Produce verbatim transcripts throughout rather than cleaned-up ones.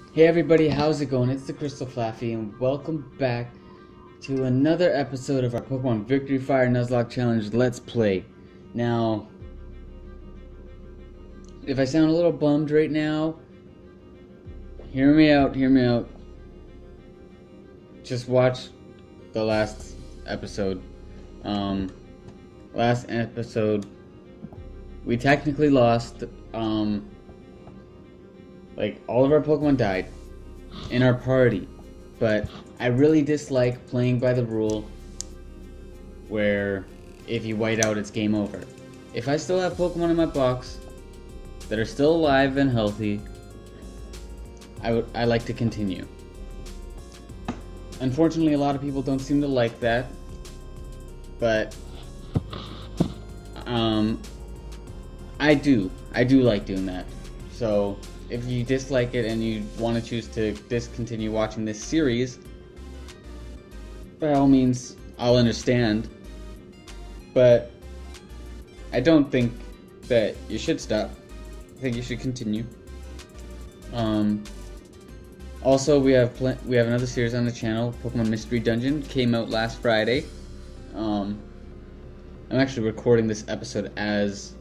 Hey everybody, how's it going? It's TheCrystalFlaaffy and welcome back to another episode of our Pokemon Victory Fire Nuzlocke Challenge Let's Play. Now, if I sound a little bummed right now, hear me out, hear me out. Just watch the last episode. Um, last episode, we technically lost, um... like, all of our Pokemon died in our party, but I really dislike playing by the rule where if you white out, it's game over. If I still have Pokemon in my box that are still alive and healthy, I would I like to continue. Unfortunately, a lot of people don't seem to like that, but um, I do. I do like doing that. So if you dislike it and you want to choose to discontinue watching this series, by all means, I'll understand. But I don't think that you should stop. I think you should continue. Um, also, we have pl we have another series on the channel. Pokemon Mystery Dungeon came out last Friday. Um, I'm actually recording this episode as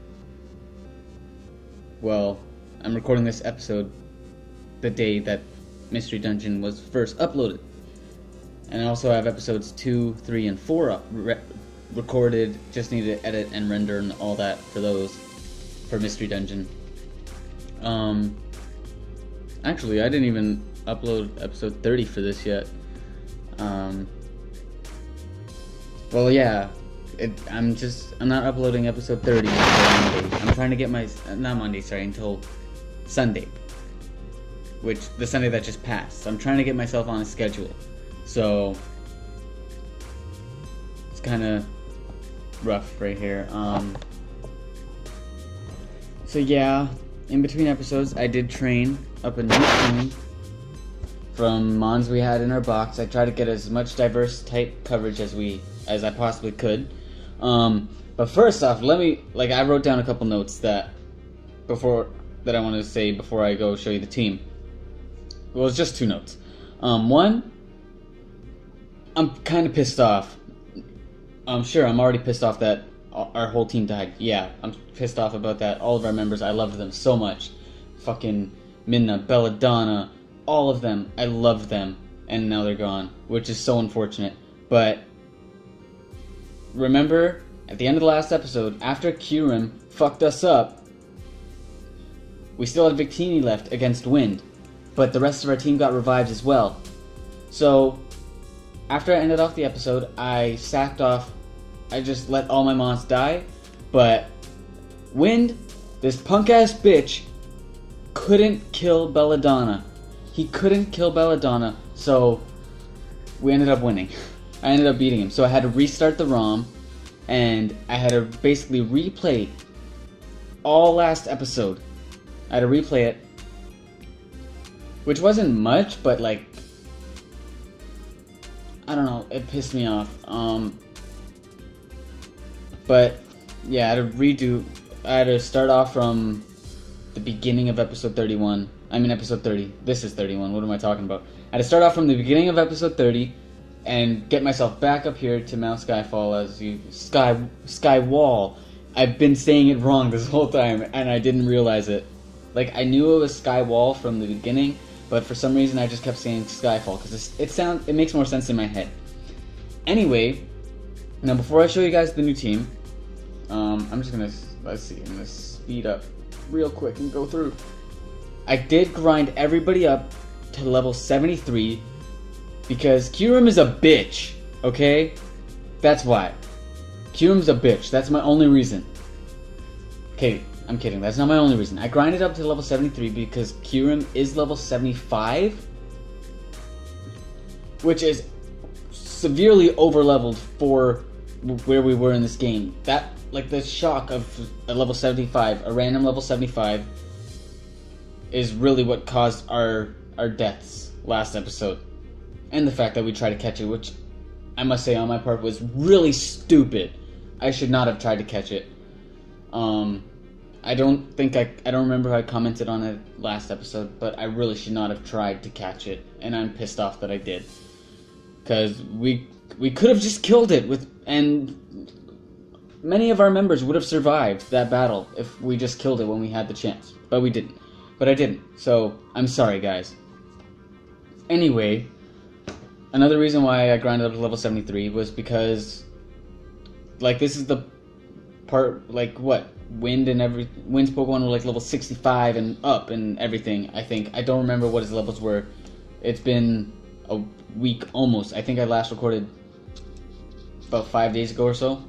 well. I'm recording this episode the day that Mystery Dungeon was first uploaded. And I also have episodes two, three, and four up, re recorded. Just need to edit and render and all that for those, for Mystery Dungeon. Um, actually, I didn't even upload episode thirty for this yet. Um, well, yeah. It, I'm just, I'm not uploading episode thirty until Monday. I'm trying to get my, not Monday, sorry, until Sunday, which the Sunday that just passed. So I'm trying to get myself on a schedule, so it's kind of rough right here. Um, so yeah, in between episodes, I did train up a new team from mons we had in our box. I tried to get as much diverse type coverage as we as I possibly could. Um, but first off, let me like I wrote down a couple notes that before. that I want to say before I go show you the team. Well, it's just two notes. Um, one, I'm kind of pissed off. I'm sure I'm already pissed off that our whole team died. Yeah, I'm pissed off about that. All of our members, I loved them so much. Fucking Minna, Belladonna, all of them. I loved them, and now they're gone, which is so unfortunate. But remember, at the end of the last episode, after Kyurem fucked us up, we still had Victini left against Wind, but the rest of our team got revived as well. So, after I ended off the episode, I sacked off, I just let all my mons die, but Wind, this punk-ass bitch, couldn't kill Belladonna. He couldn't kill Belladonna, so we ended up winning. I ended up beating him, so I had to restart the ROM, and I had to basically replay all last episode. I had to replay it, which wasn't much, but like, I don't know, it pissed me off. Um, but yeah, I had to redo, I had to start off from the beginning of episode thirty-one. I mean episode thirty, this is thirty-one, what am I talking about? I had to start off from the beginning of episode thirty and get myself back up here to Mount Skyfall as you, Sky, Sky Wall. I've been saying it wrong this whole time and I didn't realize it. Like, I knew it was Sky Wall from the beginning, but for some reason I just kept saying Skyfall, because it sounds, it makes more sense in my head. Anyway, now before I show you guys the new team, um, I'm just gonna, let's see, I'm gonna speed up real quick and go through. I did grind everybody up to level seventy-three, because Kyurem is a bitch, okay? That's why. Kyurem's a bitch, that's my only reason. Okay. I'm kidding, that's not my only reason. I grinded up to level seventy-three because Kyurem is level seventy-five, which is severely over-leveled for where we were in this game. That, like, the shock of a level seventy-five, a random level seventy-five, is really what caused our, our deaths last episode. And the fact that we tried to catch it, which I must say on my part was really stupid. I should not have tried to catch it. Um... I don't think I, I don't remember if I commented on it last episode, but I really should not have tried to catch it, and I'm pissed off that I did. Because we, we could have just killed it, with, and many of our members would have survived that battle if we just killed it when we had the chance. But we didn't. But I didn't. So, I'm sorry, guys. Anyway, another reason why I grinded up to level seventy-three was because, like, this is the part, like, what? Wind and every Wind's Pokemon were like level sixty-five and up and everything, I think. I don't remember what his levels were. It's been a week almost. I think I last recorded about five days ago or so.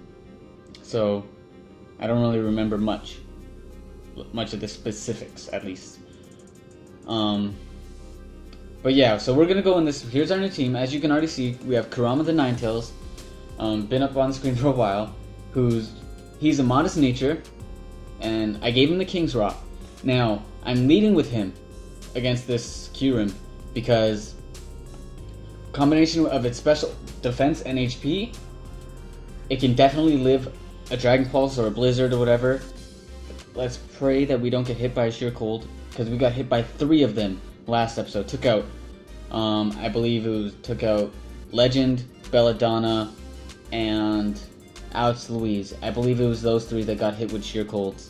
So, I don't really remember much. Much of the specifics, at least. Um, but yeah, so we're gonna go in this. Here's our new team. As you can already see, we have Kurama the Ninetales. Um, been up on the screen for a while. Who's He's a modest nature, and I gave him the King's Rock. Now, I'm leading with him against this Kyurem because combination of its special defense and H P, it can definitely live a Dragon Pulse or a Blizzard or whatever. Let's pray that we don't get hit by a Sheer Cold, because we got hit by three of them last episode. Took out, um, I believe it was, took out Legend, Belladonna, and Alex Louise. I believe it was those three that got hit with Sheer Colds.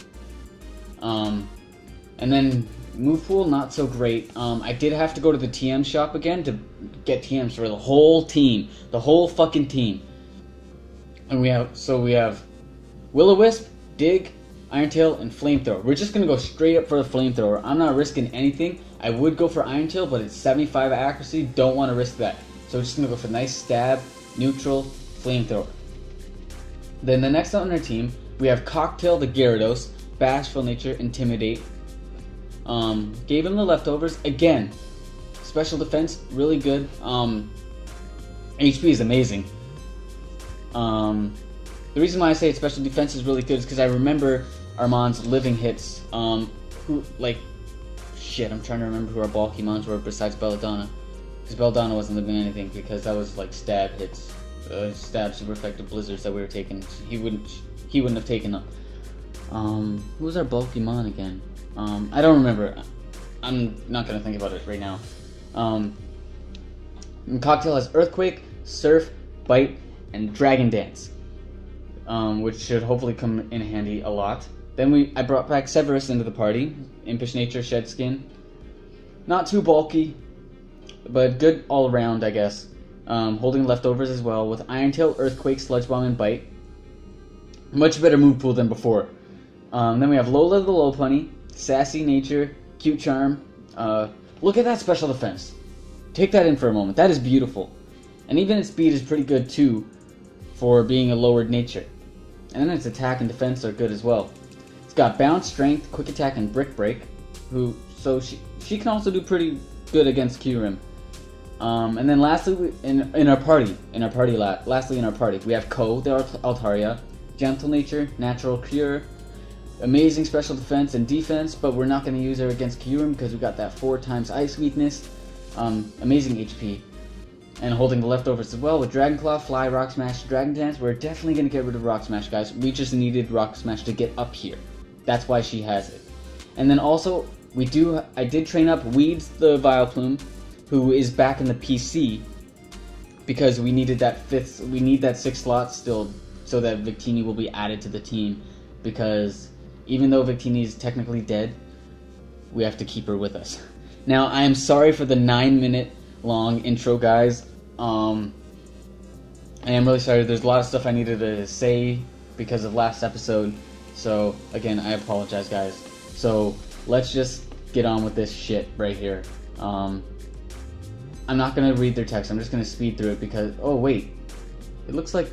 Um, and then Move Pool, not so great. Um, I did have to go to the T M shop again to get T Ms for the whole team. The whole fucking team. And we have, so we have Will-O-Wisp, Dig, Iron Tail, and Flamethrower. We're just gonna go straight up for the Flamethrower. I'm not risking anything. I would go for Iron Tail, but it's seventy-five accuracy. Don't want to risk that. So we're just gonna go for nice stab, neutral, Flamethrower. Then the next on our team, we have Cocktail the Gyarados, Bashful Nature, Intimidate. Um, gave him the leftovers. Again, special defense, really good. Um, H P is amazing. Um, the reason why I say special defense is really good is because I remember Armand's living hits. Um, who, like, shit, I'm trying to remember who our bulky mons were besides Belladonna. Because Belladonna wasn't living anything, because that was like stab hits. Uh, stab super effective blizzards that we were taking. He wouldn't. He wouldn't have taken them. Um, who was our bulky mon again? Um, I don't remember. I'm not gonna think about it right now. Um, Cocktail has Earthquake, Surf, Bite, and Dragon Dance, um, which should hopefully come in handy a lot. Then we, I brought back Severus into the party. Impish Nature, Shed Skin. Not too bulky, but good all around, I guess. Um, holding leftovers as well with Iron Tail, Earthquake, Sludge Bomb, and Bite. Much better move pool than before. Um, then we have Lola the Lopunny, Sassy Nature, Cute Charm. Uh, look at that special defense. Take that in for a moment. That is beautiful. And even its speed is pretty good too for being a lowered nature. And then its attack and defense are good as well. It's got Bounce, Strength, Quick Attack, and Brick Break. Who, so she, she can also do pretty good against Kyurem. Um, and then lastly, in in our party, in our party, la lastly in our party, we have Ko, the Altaria, Gentle Nature, Natural Cure, amazing special defense and defense, but we're not going to use her against Kyurem because we got that four times ice weakness, um, amazing H P, and holding the leftovers as well with Dragon Claw, Fly, Rock Smash, Dragon Dance. We're definitely going to get rid of Rock Smash, guys. We just needed Rock Smash to get up here. That's why she has it. And then also, we do, I did train up Weeds the Vileplume, who is back in the P C, because we needed that fifth, we need that sixth slot still, so that Victini will be added to the team, because even though Victini is technically dead, we have to keep her with us. Now, I am sorry for the nine minute long intro, guys. Um, I am really sorry. There's a lot of stuff I needed to say because of last episode, so again, I apologize, guys. So let's just get on with this shit right here. Um, I'm not going to read their text. I'm just going to speed through it because... Oh, wait. It looks like...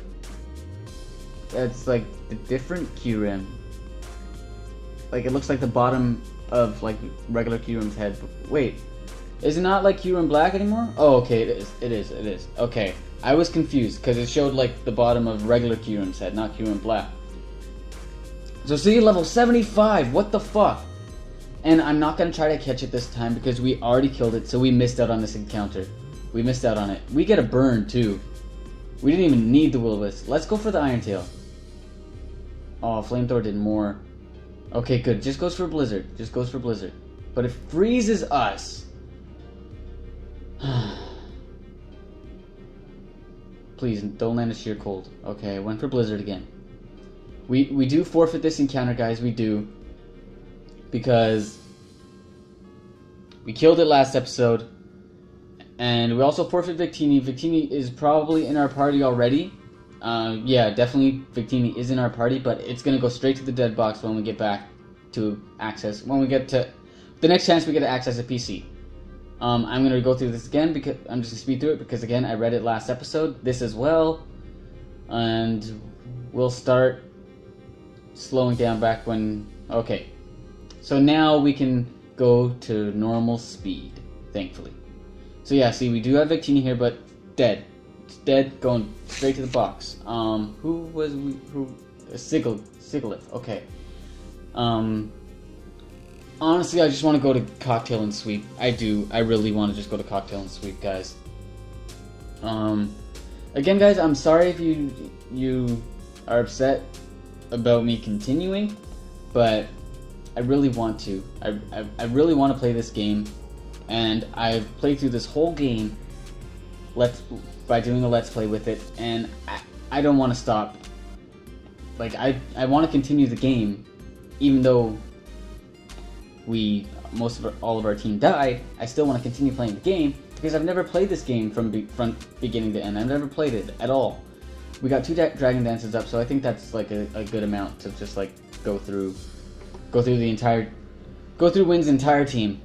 It's like the different Kyurem. Like, it looks like the bottom of, like, regular Kyurem's head. But wait. Is it not like Kyurem-Black anymore? Oh, okay. It is. It is. It is. Okay. I was confused because it showed, like, the bottom of regular Kyurem's head, not Kyurem-Black. So, see, level seventy-five. What the fuck? And I'm not going to try to catch it this time because we already killed it, so we missed out on this encounter. We missed out on it. We get a burn, too. We didn't even need the Will-O-Wisp. Let's go for the Iron Tail. Oh, Flamethrower did more. Okay, good. Just goes for Blizzard. Just goes for Blizzard. But it freezes us. Please, don't land a sheer cold. Okay, I went for Blizzard again. We we do forfeit this encounter, guys. We do. Because we killed it last episode. And we also forfeit Victini. Victini is probably in our party already. Uh, yeah, definitely Victini is in our party, but it's going to go straight to the dead box when we get back to access. When we get to the next chance we get to access a P C. Um, I'm going to go through this again because I'm just going to speed through it because, again, I read it last episode. This as well. And we'll start slowing down back when... Okay. So now we can go to normal speed, thankfully. So yeah, see, we do have Victini here, but dead. It's dead, going straight to the box. Um, who was we? Who? Uh, Sigil, Sigilith. Okay. Um. Honestly, I just want to go to Cocktail and Sweep. I do. I really want to just go to Cocktail and Sweep, guys. Um. Again, guys, I'm sorry if you you are upset about me continuing, but I really want to. I I, I really want to play this game. And I've played through this whole game let's, by doing a Let's Play with it, and I, I don't want to stop. Like, I, I want to continue the game, even though we, most of our, all of our team died, I still want to continue playing the game, because I've never played this game from, be, from beginning to end. I've never played it at all. We got two da Dragon Dances up, so I think that's like a, a good amount to just like go through, go through the entire, go through Wynn's entire team.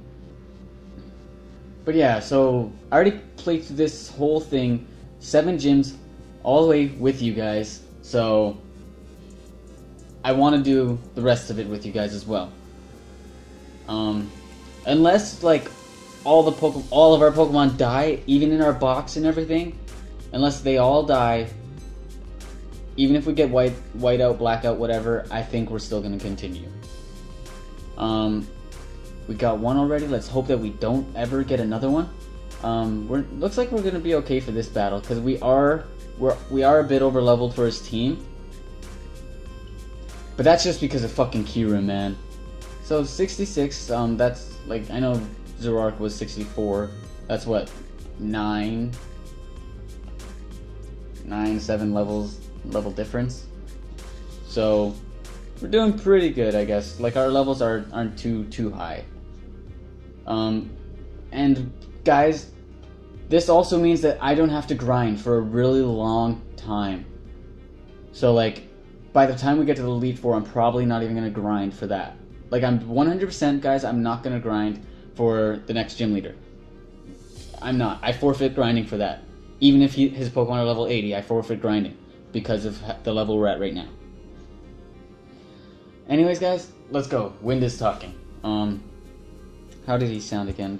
But yeah, so I already played through this whole thing, seven gyms, all the way with you guys. So I want to do the rest of it with you guys as well. Um, unless like all the Poke all of our Pokemon die, even in our box and everything, unless they all die, even if we get white, white out, black out, whatever, I think we're still gonna continue. Um. We got one already. Let's hope that we don't ever get another one. Um, we're looks like we're gonna be okay for this battle because we are we're we are a bit over leveled for his team, but that's just because of fucking Kyurem, man. So sixty-six. Um, that's like I know Zoroark was sixty-four. That's what nine, nine, seven levels level difference. So we're doing pretty good, I guess. Like our levels are aren't too too high. Um, and guys, this also means that I don't have to grind for a really long time. So like, by the time we get to the Elite Four, I'm probably not even gonna grind for that. Like I'm one hundred percent, guys. I'm not gonna grind for the next gym leader. I'm not. I forfeit grinding for that. Even if he, his Pokemon are level eighty, I forfeit grinding because of the level we're at right now. Anyways, guys, let's go. Wind is talking. Um, how did he sound again?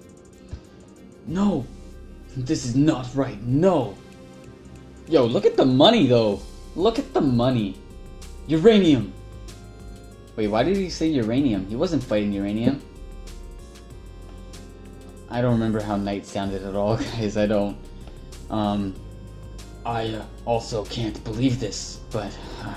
No! This is not right. No! Yo, look at the money, though. Look at the money. Uranium! Wait, why did he say uranium? He wasn't fighting uranium. I don't remember how Knight sounded at all, guys. I don't. Um, I uh, also can't believe this, but... Uh,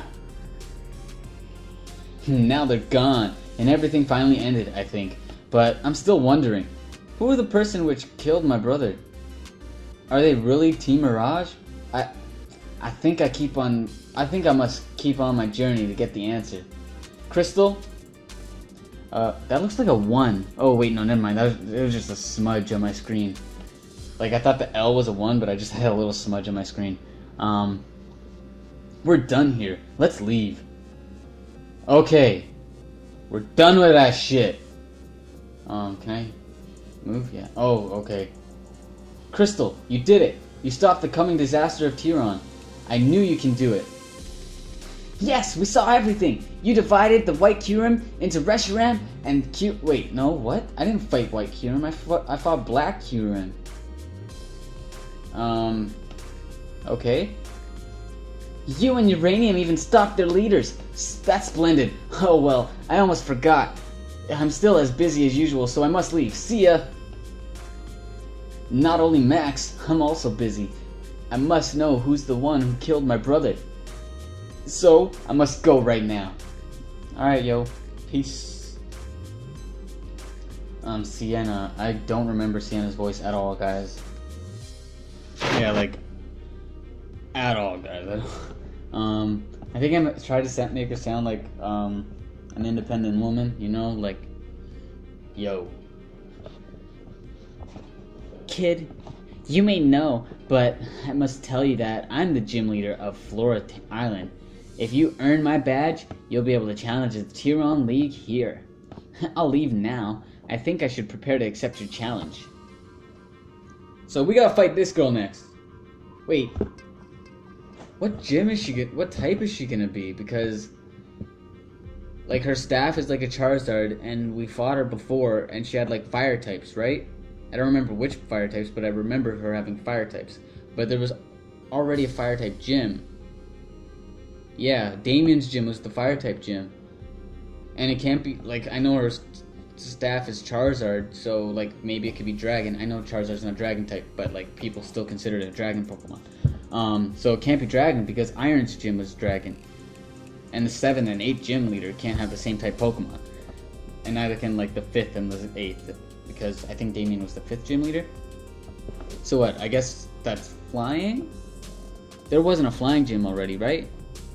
now they're gone, and everything finally ended, I think. But I'm still wondering, who are the person which killed my brother? Are they really Team Mirage? I, I think I keep on. I think I must keep on my journey to get the answer. Crystal. Uh, that looks like a one. Oh wait, no, never mind. That was, it was just a smudge on my screen. Like I thought the L was a one, but I just had a little smudge on my screen. Um, we're done here. Let's leave. Okay, we're done with that shit. Um, can I move? Yeah. Oh, okay. Crystal, you did it. You stopped the coming disaster of Tyron. I knew you can do it. Yes, we saw everything. You divided the White Kyurem into Reshiram and Ky- Wait, no, what? I didn't fight White Kyurem. I fought, I fought Black Kyurem. Um, okay. You and Uranium even stopped their leaders. That's splendid. Oh well, I almost forgot. I'm still as busy as usual, so I must leave. See ya! Not only Max, I'm also busy. I must know who's the one who killed my brother. So, I must go right now. Alright, yo. Peace. Um, Sienna. I don't remember Sienna's voice at all, guys. Yeah, like, at all, guys. um, I think I'm trying to make her sound like, um, an independent woman, you know, like, yo. Kid, you may know, but I must tell you that I'm the gym leader of Flora Island. If you earn my badge, you'll be able to challenge the Tyron League here. I'll leave now. I think I should prepare to accept your challenge. So we gotta fight this girl next. Wait. What gym is she get? What type is she gonna be? Because, like, her staff is like a Charizard, and we fought her before, and she had like fire types, right? I don't remember which fire types, but I remember her having fire types. But there was already a fire type gym. Yeah, Damien's gym was the fire type gym. And it can't be, like, I know her staff is Charizard, so, like, maybe it could be Dragon. I know Charizard's not Dragon type, but, like, people still consider it a Dragon Pokemon. Um, so it can't be Dragon because Iron's gym was Dragon. And the seventh and eighth gym leader can't have the same type Pokemon. And neither can, like, the fifth and the eighth. Because I think Damien was the fifth gym leader. So what? I guess that's flying? There wasn't a flying gym already, right?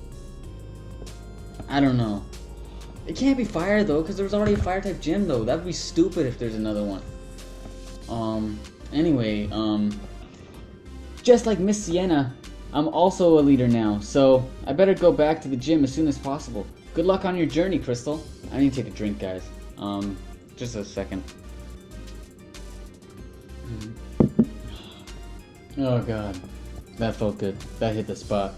I don't know. It can't be fire though, because there was already a fire type gym though. That'd be stupid if there's another one. Um. Anyway, um. Just like Miss Sienna, I'm also a leader now, so I better go back to the gym as soon as possible. Good luck on your journey, Crystal. I need to take a drink, guys. Um. Just a second. Oh god, that felt good. That hit the spot.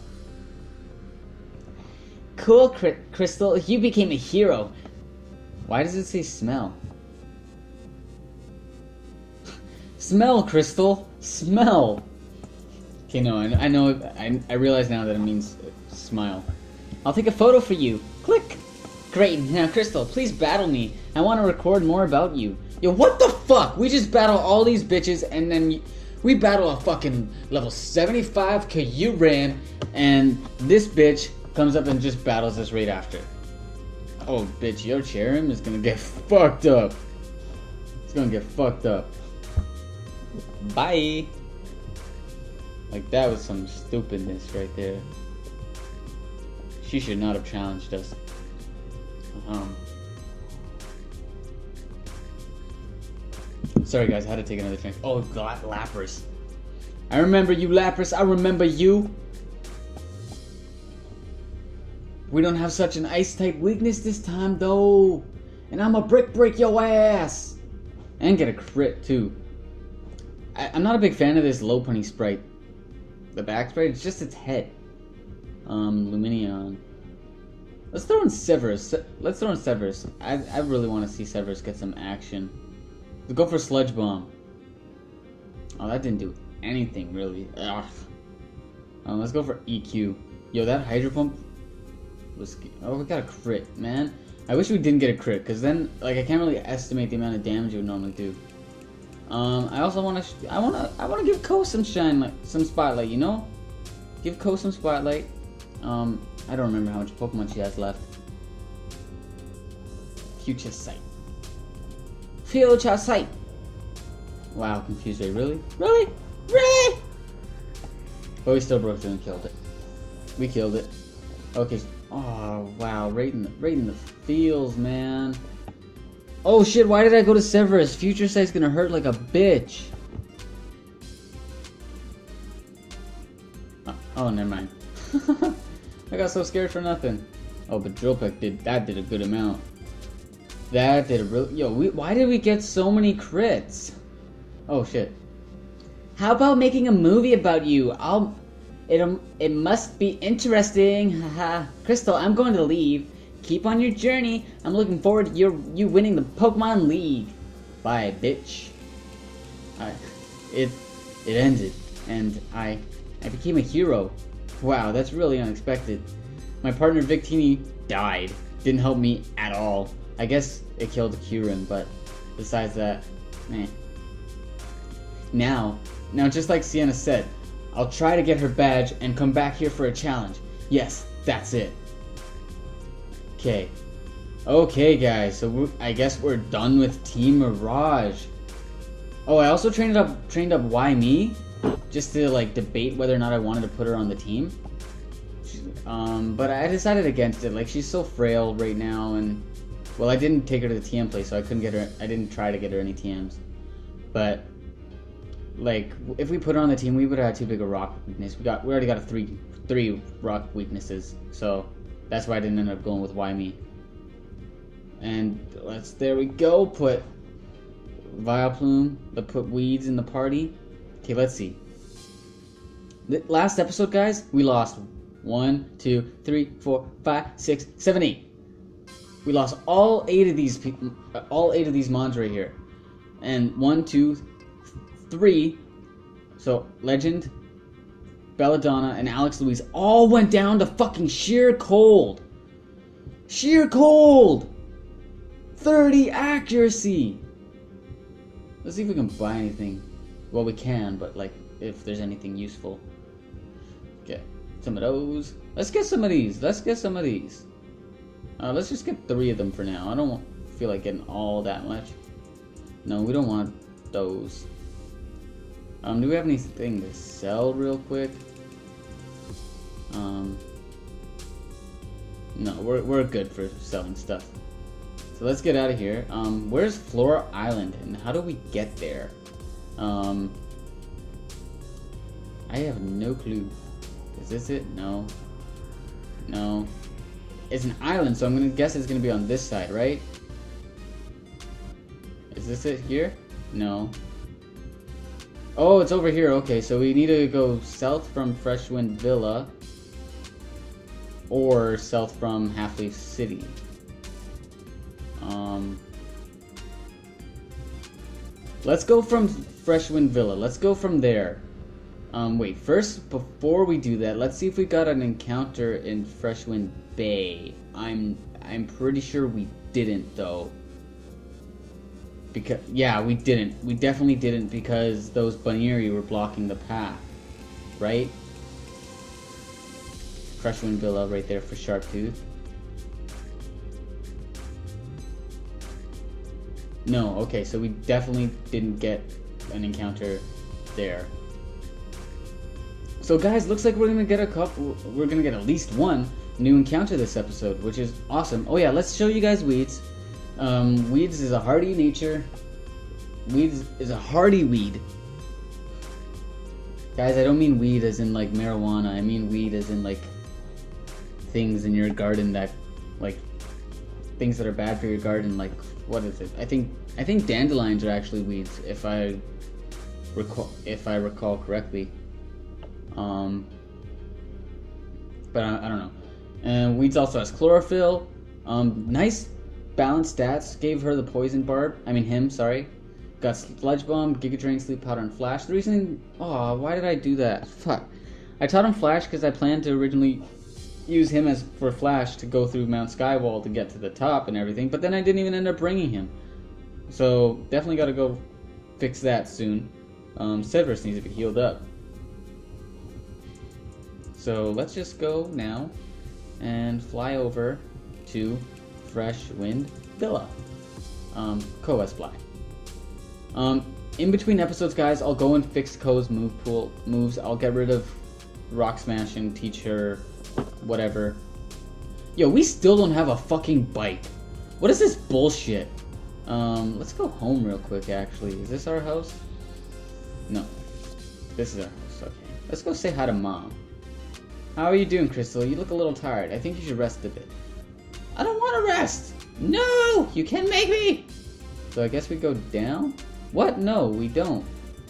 Cool, Crystal. You became a hero. Why does it say smell? Smell, Crystal. Smell. Okay, no, I, I know. I, I realize now that it means smile. I'll take a photo for you. Click. Great. Now, Crystal, please battle me. I want to record more about you. Yo, what the fuck? We just battle all these bitches, and then we battle a fucking level seventy-five Kyurem, and this bitch comes up and just battles us right after. Oh, bitch, your Kyurem is gonna get fucked up. It's gonna get fucked up. Bye. Like, that was some stupidness right there. She should not have challenged us. Um... Sorry guys, I had to take another drink. Oh god, Lapras. I remember you, Lapras. I remember you. We don't have such an ice type weakness this time though. And I'm a brick break your ass. And get a crit too. I, I'm not a big fan of this Lopunny sprite. The back sprite, it's just its head. Um, Lumineon. Let's throw in Severus. Let's throw in Severus. I, I really want to see Severus get some action. Let's go for Sludge Bomb. Oh, that didn't do anything, really. Ugh. Um, let's go for E Q. Yo, that Hydro Pump was... Oh, we got a crit, man. I wish we didn't get a crit, because then, like, I can't really estimate the amount of damage it would normally do. Um, I also want to... I want to I want to give Ko some shine, like, some spotlight, you know? Give Ko some spotlight. Um, I don't remember how much Pokemon she has left. Future Sight. Future Sight. Wow, confused Ray. Really? Really? Really? But we still broke through and killed it. We killed it. Okay. Oh, wow. Right in the, right in the feels, man. Oh, shit. Why did I go to Severus? Future Sight's gonna hurt like a bitch. Oh, oh never mind. I got so scared for nothing. Oh, but Drill Peck did, that did a good amount. That did a real... Yo, we, why did we get so many crits? Oh, shit. How about making a movie about you? I'll... It, um, it must be interesting. Haha. Crystal, I'm going to leave. Keep on your journey. I'm looking forward to your, you winning the Pokemon League. Bye, bitch. I, it, it ended. And I, I became a hero. Wow, that's really unexpected. My partner Victini died. Didn't help me at all. I guess it killed Kyurem, but besides that, meh. Now, now just like Sienna said, I'll try to get her badge and come back here for a challenge. Yes, that's it. Okay. Okay, guys, so we're, I guess we're done with Team Mirage. Oh, I also trained up trained up Why Me, just to like debate whether or not I wanted to put her on the team. Um, but I decided against it. Like, she's so frail right now, and well, I didn't take her to the T M place, so I couldn't get her. I didn't try to get her any T Ms. But like, if we put her on the team, we would have had too big a rock weakness. We got we already got a three three rock weaknesses, so that's why I didn't end up going with Why Me. And let's there we go. Put Vileplume. Let's put Weeds in the party. Okay, let's see. The last episode, guys, we lost one, two, three, four, five, six, seven, eight. We lost all eight of these people, all eight of these mons right here, and one, two, three. So Legend, Belladonna, and Alex Louise all went down to fucking sheer cold. Sheer cold. thirty accuracy. Let's see if we can buy anything. Well, we can, but like if there's anything useful. Get some of those. Let's get some of these. Let's get some of these. Uh, let's just get three of them for now. I don't feel like getting all that much. No, we don't want those. Um, do we have anything to sell real quick? Um, no, we're we're good for selling stuff. So let's get out of here. Um, where's Flora Island, and how do we get there? Um, I have no clue. Is this it? No. No. It's an island, so I'm gonna guess it's gonna be on this side, right? Is this it here? No. Oh, it's over here. Okay, so we need to go south from Freshwind Villa or south from Halfleaf City. Um, let's go from Freshwind Villa. Let's go from there. Um, wait, first, before we do that, let's see if we got an encounter in Freshwind Bay. I'm I'm pretty sure we didn't, though. Because, yeah, we didn't. We definitely didn't, because those Baniri were blocking the path. Right? Freshwind Villa right there for Sharptooth. No, okay, so we definitely didn't get an encounter there. So guys, looks like we're gonna get a couple, we're gonna get at least one new encounter this episode, which is awesome. Oh yeah, let's show you guys Weeds. Um, Weeds is a hardy nature. Weeds is a hardy weed. Guys, I don't mean weed as in like marijuana, I mean weed as in like things in your garden that, like, things that are bad for your garden, like, what is it? I think, I think dandelions are actually weeds, if I recall, if I recall correctly. Um, but I, I don't know. And Weeds also has chlorophyll. Um, nice balanced stats. Gave her the poison barb. I mean him. Sorry. Got sludge bomb, Giga Drain, sleep powder, and flash. The reason, oh, why did I do that? Fuck. I taught him flash because I planned to originally use him as for flash to go through Mount Skywall to get to the top and everything. But then I didn't even end up bringing him. So definitely got to go fix that soon. Um, Severus needs to be healed up. So let's just go now and fly over to Freshwind Villa. Um, Koa's fly. Um, in between episodes, guys, I'll go and fix Ko's move pool moves. I'll get rid of Rock Smash and teach her whatever. Yo, we still don't have a fucking bike. What is this bullshit? Um, let's go home real quick, actually. Is this our house? No. This is our house, okay. Let's go say hi to Mom. How are you doing, Crystal? You look a little tired. I think you should rest a bit. I don't want to rest! No! You can't make me! So I guess we go down? What? No, we don't.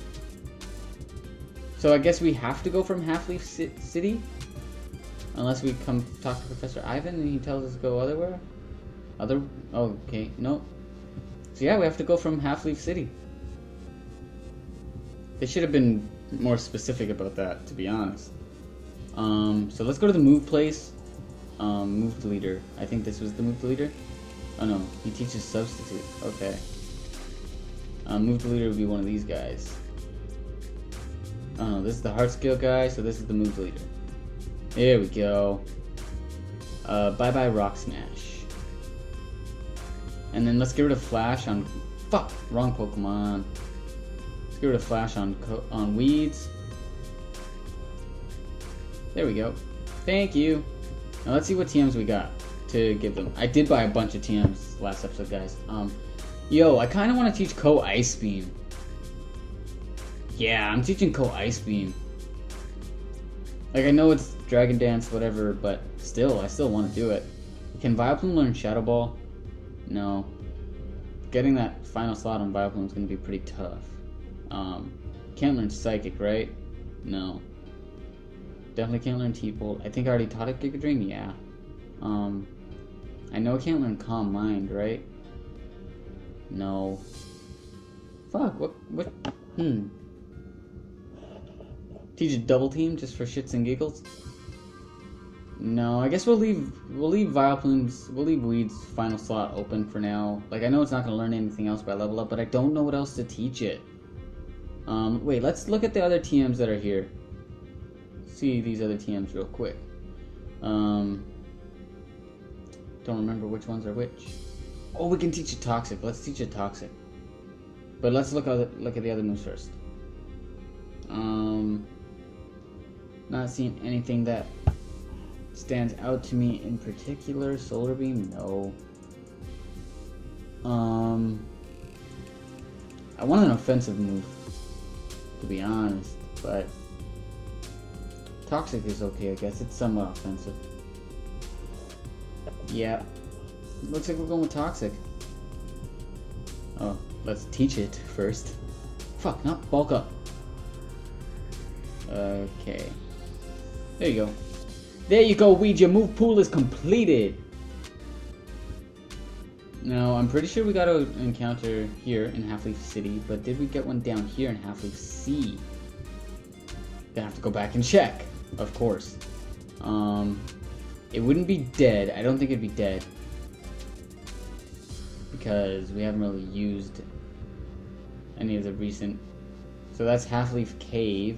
So I guess we have to go from Halfleaf C City? Unless we come talk to Professor Ivan and he tells us to go otherwhere? Other... Oh, okay. No. So yeah, we have to go from Halfleaf City. They should have been more specific about that, to be honest. Um, so let's go to the move place. Um, move deleter. I think this was the move deleter. Oh no, he teaches substitute. Okay. Um, move deleter would be one of these guys. Oh no, this is the heart skill guy, so this is the move deleter. There we go. Uh, bye bye Rock Smash. And then let's get rid of Flash on... Fuck! Wrong Pokemon. Let's get rid of Flash on, on Weeds. There we go. Thank you. Now let's see what T Ms we got to give them. I did buy a bunch of T Ms last episode, guys. Um, yo, I kind of want to teach Ko Ice Beam. Yeah, I'm teaching Ko Ice Beam. Like, I know it's Dragon Dance, whatever, but still, I still want to do it. Can Vileplume learn Shadow Ball? No. Getting that final slot on Vileplume is going to be pretty tough. Um, can't learn Psychic, right? No. Definitely can't learn T-Bolt. I think I already taught it Giga Drain? Yeah. Um, I know I can't learn Calm Mind, right? No. Fuck, what, what, hmm. Teach a Double Team just for shits and giggles? No, I guess we'll leave, we'll leave Vileplume's, we'll leave Weed's final slot open for now. Like, I know it's not going to learn anything else by level up, but I don't know what else to teach it. Um, wait, let's look at the other T Ms that are here. See these other T Ms real quick. Um, don't remember which ones are which. Oh, we can teach it Toxic. Let's teach it Toxic. But let's look at look at the other moves first. Um, not seeing anything that stands out to me in particular. Solar Beam, no. Um, I want an offensive move, to be honest, but Toxic is okay, I guess. It's somewhat offensive. Yeah. Looks like we're going with Toxic. Oh, let's teach it first. Fuck, not Bulk Up. Okay. There you go. There you go, Weed. Your move pool is completed. Now, I'm pretty sure we got an encounter here in Half-Leaf City, but did we get one down here in Half-Leaf C? Gonna have to go back and check. Of course. Um, it wouldn't be dead. I don't think it'd be dead. Because we haven't really used any of the recent... So that's Half-Leaf Cave.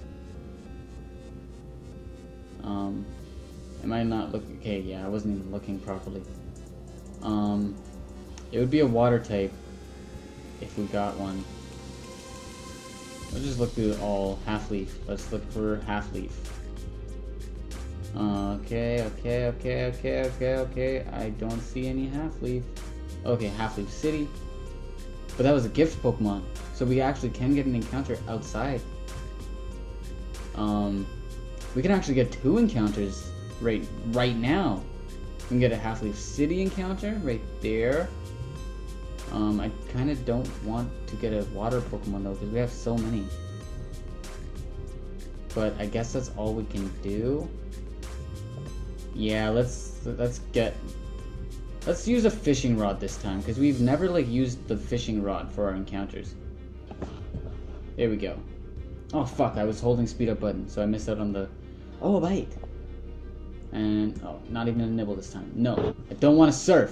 Um, am I not looking... Okay, yeah, I wasn't even looking properly. Um, it would be a water type if we got one. Let's just look through all Half-Leaf. Let's look for Half-Leaf. Okay, okay, okay, okay, okay, okay. I don't see any Half-Leaf. Okay, Half-Leaf City. But that was a gift Pokemon. So we actually can get an encounter outside. Um, we can actually get two encounters right, right now. We can get a Half-Leaf City encounter right there. Um, I kind of don't want to get a water Pokemon though, because we have so many. But I guess that's all we can do. Yeah, let's let's get let's use a fishing rod this time, because we've never like used the fishing rod for our encounters. There we go. Oh fuck! I was holding speed up button, so I missed out on the. Oh, a bite. And oh, not even a nibble this time. No, I don't want to surf.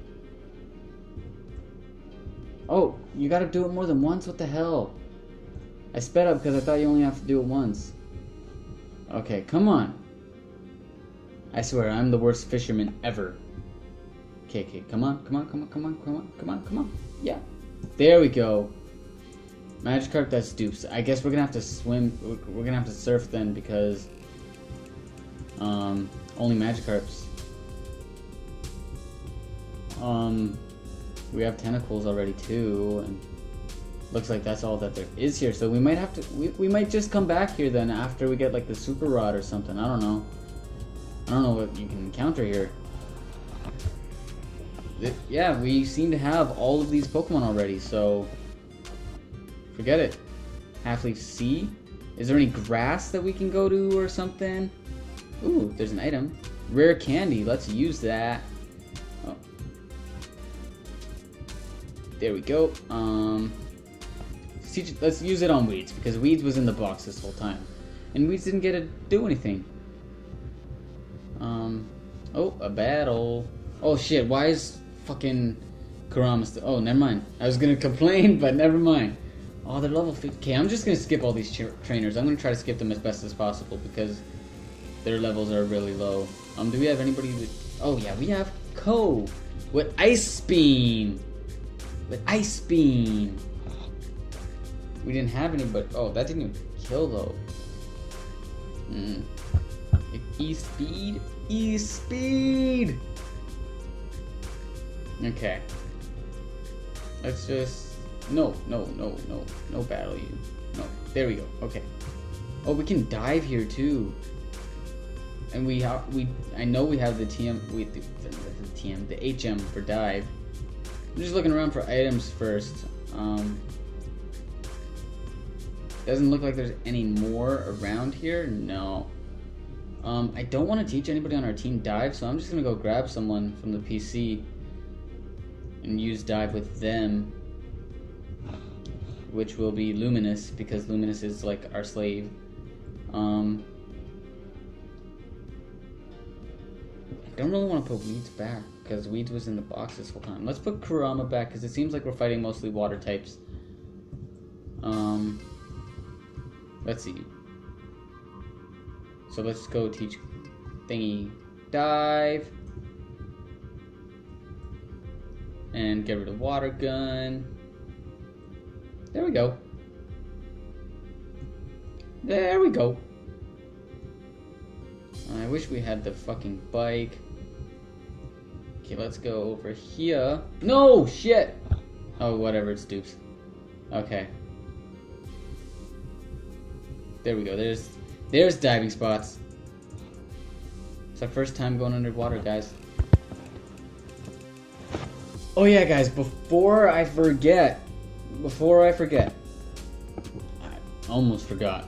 Oh, you gotta do it more than once? What the hell? I sped up because I thought you only have to do it once. Okay, come on. I swear, I'm the worst fisherman ever. Okay, okay, come on, come on, come on, come on, come on, come on, come on. Yeah. There we go. Magikarp, that's dupes. I guess we're gonna have to swim, we're gonna have to surf then, because um, only Magikarps. Um... We have tentacles already too, and looks like that's all that there is here. So we might have to, we, we might just come back here then after we get like the super rod or something. I don't know. I don't know what you can encounter here. It, yeah, we seem to have all of these Pokemon already, so forget it. Half-Leaf C? Is there any grass that we can go to or something? Ooh, there's an item. Rare candy, let's use that. There we go. Um, let's use it on Weeds, because Weeds was in the box this whole time. And Weeds didn't get to do anything. Um, oh, a battle. Oh shit, why is fucking Kurama still... Oh, never mind. I was gonna complain, but never mind. Oh, they're level fifty. Okay, I'm just gonna skip all these trainers. I'm gonna try to skip them as best as possible, because their levels are really low. Um, do we have anybody with... Oh yeah, we have Ko. With Ice Beam. With Ice Beam. We didn't have any, but oh, that didn't even kill though. Mm. E-Speed. E-Speed. Okay. Let's just... No, no, no, no. No battle you. No. There we go. Okay. Oh, we can dive here too. And we have... we. I know we have the T M... We, the, the, the T M... The H M for dive. I'm just looking around for items first. Um... Doesn't look like there's any more around here. No. Um, I don't want to teach anybody on our team dive, so I'm just gonna go grab someone from the P C and use dive with them, which will be Luminous, because Luminous is like our slave. Um, I don't really want to put Weeds back because Weeds was in the box this whole time. Let's put Kurama back because it seems like we're fighting mostly water types. Um, let's see. So let's go teach Thingy dive. And get rid of water gun. There we go. There we go. I wish we had the fucking bike. Okay, let's go over here. No, shit! Oh, whatever, it's dupes. Okay. There we go, there's... There's diving spots. It's our first time going underwater, guys. Oh yeah, guys, before I forget, before I forget, I almost forgot.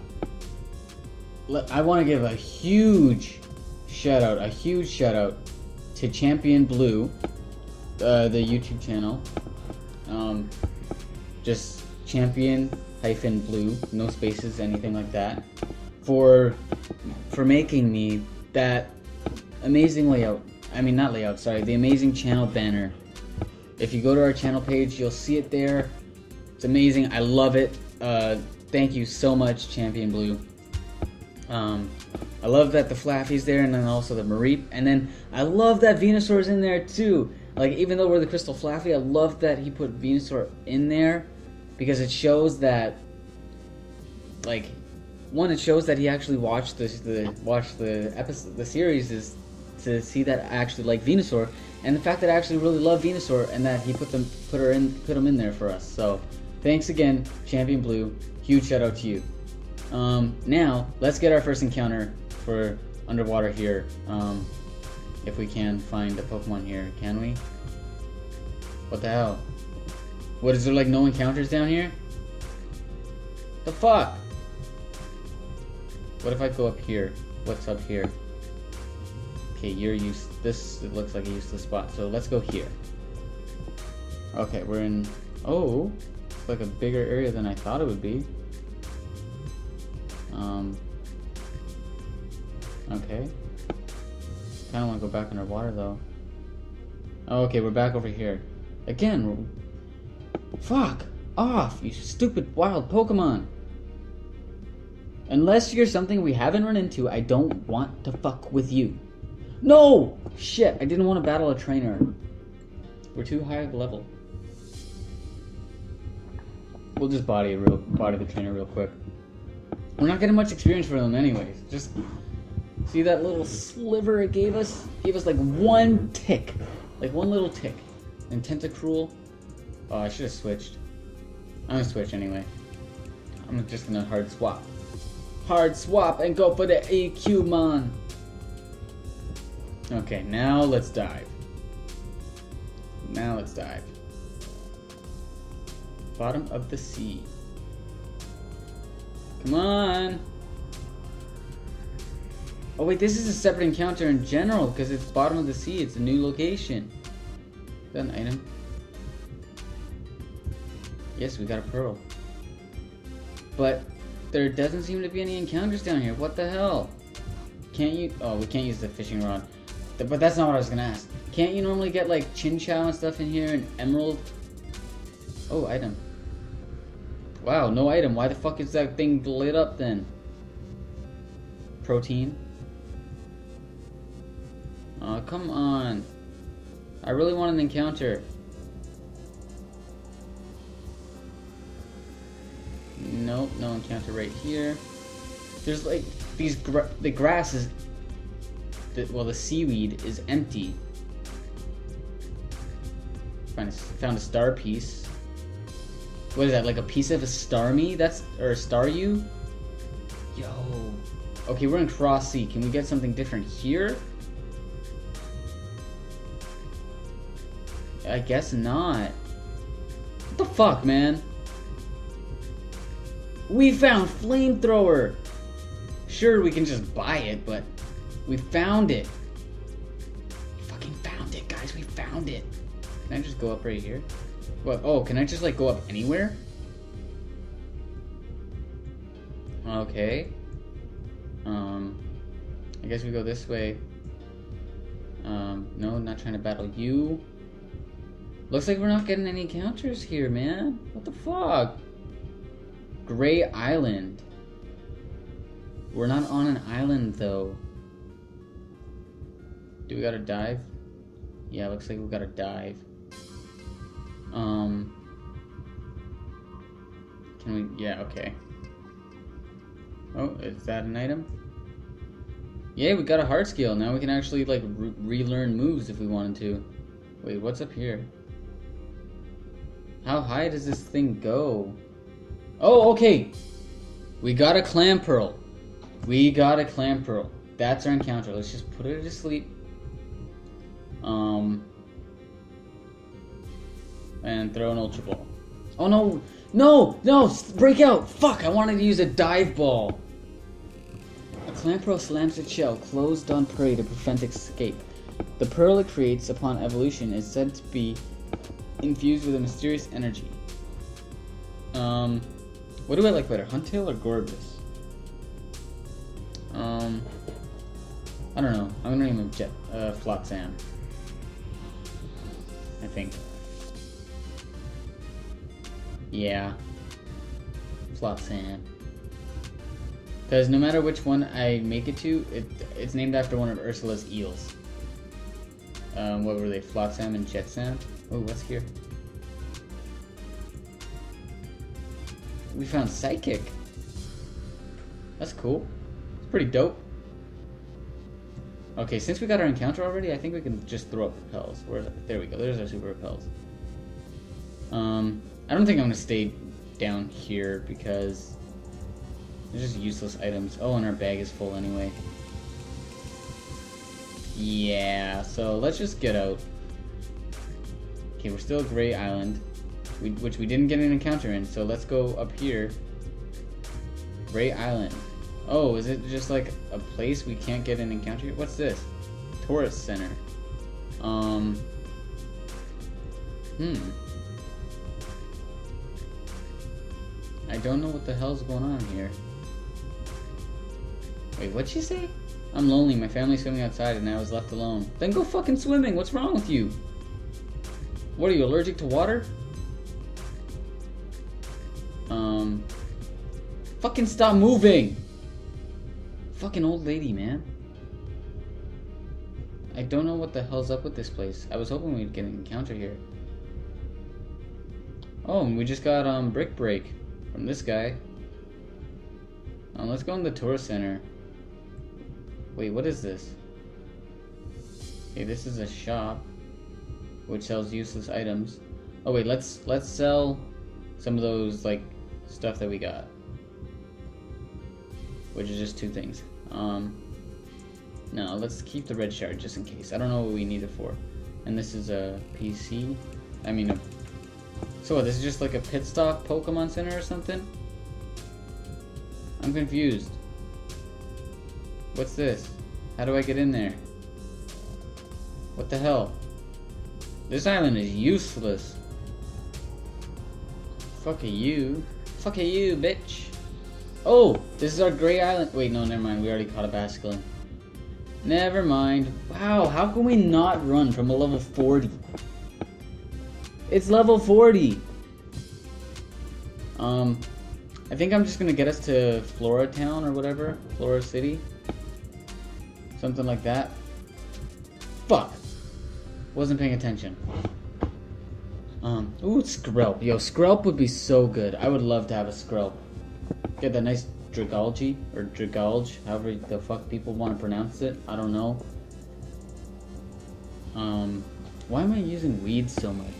I want to give a huge shout out, a huge shout out to Champion Blue, uh, the YouTube channel. Um, just Champion hyphen Blue, no spaces, anything like that. For for making me that amazing layout. I mean, not layout, sorry, the amazing channel banner. If you go to our channel page, you'll see it there. It's amazing. I love it. Uh, thank you so much, Champion Blue. Um, I love that the Flaffy's there, and then also the Mareep. And then I love that Venusaur's in there too. Like, even though we're the TheCrystalFlaaffy, I love that he put Venusaur in there because it shows that, like, one, it shows that he actually watched the the watched the episode, the series, is to see that I actually like Venusaur, and the fact that I actually really love Venusaur, and that he put them put her in put him in there for us. So, thanks again, Champion Blue. Huge shout out to you. Um, now let's get our first encounter for underwater here. Um, if we can find a Pokemon here, can we? What the hell? What, is there like no encounters down here? The fuck? What if I go up here? What's up here? Okay, you're used. This it looks like a useless spot. So let's go here. Okay, we're in. Oh, it's like a bigger area than I thought it would be. Um. Okay. Kind of want to go back underwater though. Oh, okay, we're back over here. Again. We're... Fuck off, you stupid wild Pokemon. Unless you're something we haven't run into, I don't want to fuck with you. No! Shit, I didn't want to battle a trainer. We're too high of level. We'll just body, a real, body the trainer real quick. We're not getting much experience for them anyways. Just see that little sliver it gave us? It gave us like one tick. Like one little tick. And Tentacruel. Oh, I should have switched. I'm gonna switch anyway. I'm just gonna hard swap. Hard swap and go for the A Q mon. Okay, now let's dive. Now let's dive. Bottom of the sea. Come on. Oh wait, this is a separate encounter in general because it's bottom of the sea. It's a new location. Is that an item? Yes, we got a pearl. But there doesn't seem to be any encounters down here. What the hell? Can't you? Oh, we can't use the fishing rod. But that's not what I was gonna ask. Can't you normally get like Chinchou and stuff in here and emerald? Oh, item. Wow, no item. Why the fuck is that thing lit up then? Protein. Oh, come on. I really want an encounter. Nope, no encounter right here. There's like these gra the grass is the, well the seaweed is empty. Found a, found a star piece. What is that, like a piece of a star me? That's or a star you? Yo. Okay, we're in Cross Sea. Can we get something different here? I guess not. What the fuck, man? We found flamethrower. Sure, we can just buy it, but we found it. We fucking found it, guys. We found it. Can I just go up right here? What? Oh, can I just like go up anywhere? Okay. Um, I guess we go this way. Um, no, not trying to battle you. Looks like we're not getting any encounters here, man. What the fuck? Gray Island. We're not on an island, though. Do we gotta dive? Yeah, looks like we gotta dive. Um... Can we... Yeah, okay. Oh, is that an item? Yeah, we got a heart skill. Now we can actually, like, re relearn moves if we wanted to. Wait, what's up here? How high does this thing go? Oh, okay! We got a clam pearl. We got a clam pearl. That's our encounter. Let's just put it to sleep. Um... And throw an ultra ball. Oh, no! No! No! Break out! Fuck! I wanted to use a dive ball. A clam pearl slams its shell closed on prey to prevent escape. The pearl it creates upon evolution is said to be infused with a mysterious energy. Um, what do I like better, Huntail or Gorbis? Um, I don't know. I'm gonna name him Jet, uh, Flotsam. I think. Yeah. Flotsam. Because no matter which one I make it to, it it's named after one of Ursula's eels. Um, what were they? Flotsam and Jetsam? Oh, what's here? We found Psychic. That's cool. It's pretty dope. Okay, since we got our encounter already, I think we can just throw up repels. Where's it? There we go. There's our super repels. Um, I don't think I'm gonna stay down here because they're just useless items. Oh, and our bag is full anyway. Yeah, so let's just get out. Okay, we're still at Gray Island, we, which we didn't get an encounter in, so let's go up here. Gray Island. Oh, is it just like a place we can't get an encounter? What's this? Tourist Center. Um. Hmm. I don't know what the hell's going on here. Wait, what'd she say? I'm lonely, my family's swimming outside and I was left alone. Then go fucking swimming, what's wrong with you? What, are you allergic to water? Um... Fucking stop moving! Fucking old lady, man. I don't know what the hell's up with this place. I was hoping we'd get an encounter here. Oh, and we just got, um, Brick Break from this guy. Um, let's go in the tourist center. Wait, what is this? Okay, this is a shop which sells useless items. Oh wait, let's let's sell some of those like stuff that we got, which is just two things. Um, no, let's keep the red shard just in case. I don't know what we need it for. And this is a P C. I mean, a, so what, this is just like a pit stop Pokemon Center or something? I'm confused. What's this? How do I get in there? What the hell? This island is useless. Fuck you. Fuck you, bitch. Oh, this is our Gray Island. Wait, no, never mind. We already caught a Basculin. Never mind. Wow, how can we not run from a level forty? It's level forty. Um, I think I'm just gonna get us to Flora Town or whatever. Flora City. Something like that. Fuck. Wasn't paying attention. Um, ooh, Skrelp. Yo, Skrelp would be so good. I would love to have a Skrelp. Get that nice Dragalge, or Dragalge, however the fuck people want to pronounce it. I don't know. Um, why am I using weeds so much?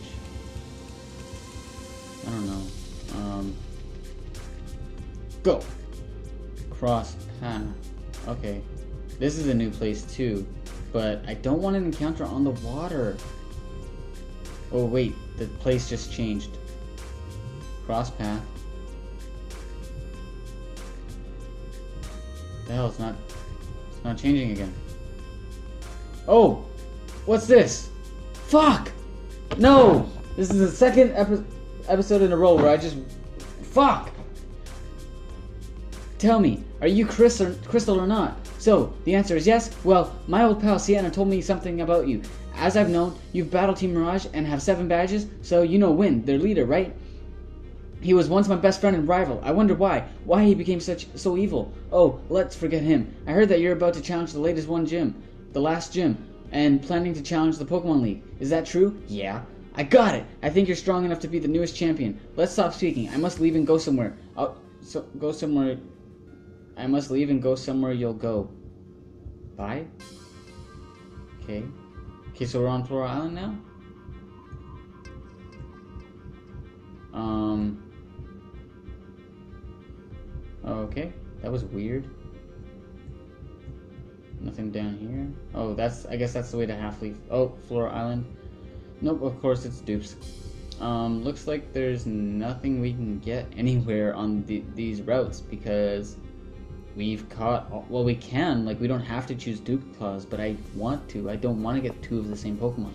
I don't know. Um, go! Cross path. Okay. This is a new place too, but I don't want an encounter on the water. Oh wait, the place just changed. Cross path. The hell, it's not, it's not changing again. Oh! What's this? Fuck! No! This is the second epi episode in a row where I just... Fuck! Tell me, are you Chris or, Crystal or not? So, the answer is yes? Well, my old pal Sienna told me something about you. As I've known, you've battled Team Mirage and have seven badges, so you know Wind, their leader, right? He was once my best friend and rival. I wonder why. Why he became such so evil. Oh, let's forget him. I heard that you're about to challenge the latest one gym. The last gym. And planning to challenge the Pokemon League. Is that true? Yeah. I got it! I think you're strong enough to be the newest champion. Let's stop speaking. I must leave and go somewhere. I'll so, go somewhere... I must leave and go somewhere you'll go. Bye? Okay. Okay, so we're on Flora Island now? Um... Okay, that was weird. Nothing down here. Oh, that's, I guess that's the way to Half-Leaf. Oh, Flora Island. Nope, of course it's dupes. Um, looks like there's nothing we can get anywhere on the, these routes because we've caught, all, well we can, like we don't have to choose Duke Claws, but I want to. I don't want to get two of the same Pokemon.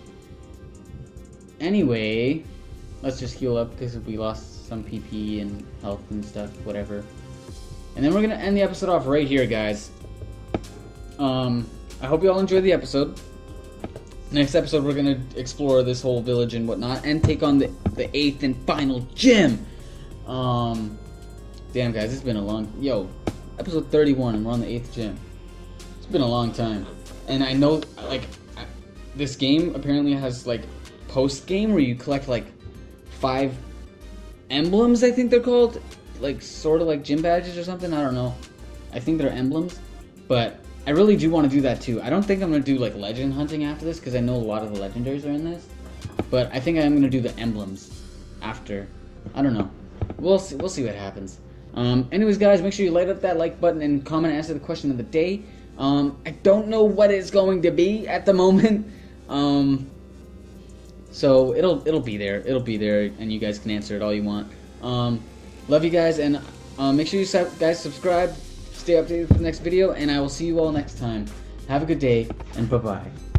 Anyway, let's just heal up because we lost some P P and health and stuff, whatever. And then we're going to end the episode off right here, guys. Um, I hope you all enjoyed the episode. Next episode, we're going to explore this whole village and whatnot, and take on the, the eighth and final gym. Um, damn, guys, it's been a long... Yo, episode thirty-one, and we're on the eighth gym. It's been a long time. And I know, like, this game apparently has, like, post-game where you collect, like, five emblems, I think they're called. Like, sort of like gym badges or something, I don't know. I think they're emblems, but I really do want to do that too. I don't think I'm going to do, like, legend hunting after this, because I know a lot of the legendaries are in this. But I think I am going to do the emblems after. I don't know. We'll see, we'll see what happens. Um, anyways, guys, make sure you light up that like button and comment and answer the question of the day. Um, I don't know what it's going to be at the moment. Um, so it'll it'll be there. It'll be there, and you guys can answer it all you want. Um, love you guys, and uh, make sure you guys subscribe. Stay updated for the next video, and I will see you all next time. Have a good day, and bye-bye.